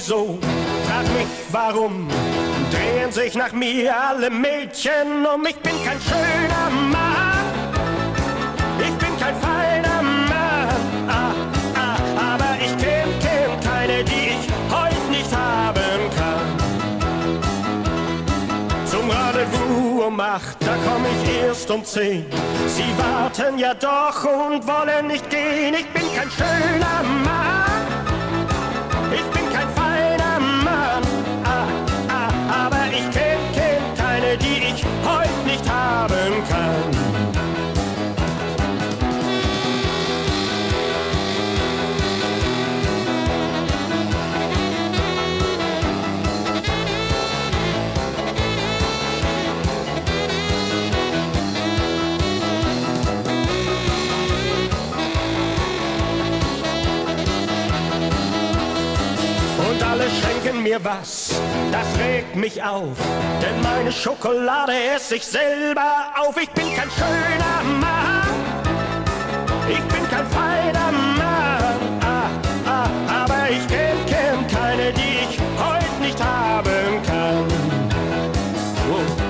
wieso, frag mich warum, drehen sich nach mir alle Mädchen um. Ich bin kein schöner Mann, ich bin kein feiner Mann, aber ich kenn keine, die ich heute nicht haben kann. Zum Rendezvous um 8, da komm ich erst um 10. Sie warten ja doch und wollen nicht gehen. Ich bin kein schöner Mann, ich bin kein feiner Mann, aber ich kenn keine, die ich heute nicht haben kann. Und alle schenken mir was, das regt mich auf, denn meine Schokolade esse ich selber auf. Ich bin kein schöner Mann, ich bin kein feiner Mann, aber ich kenn keine, die ich heute nicht haben kann. Oh.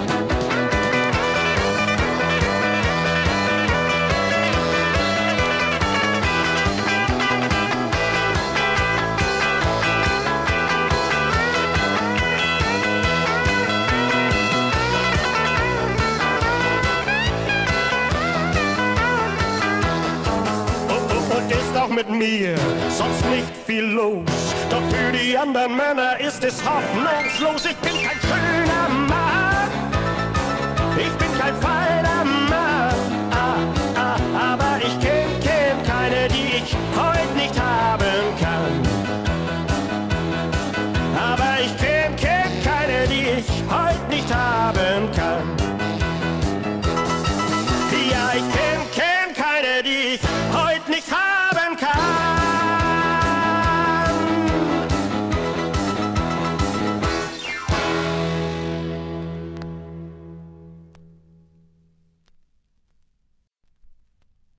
Ist auch mit mir sonst nicht viel los, doch für die anderen Männer ist es hoffnungslos. Ich bin kein schöner Mann, ich bin kein Fall.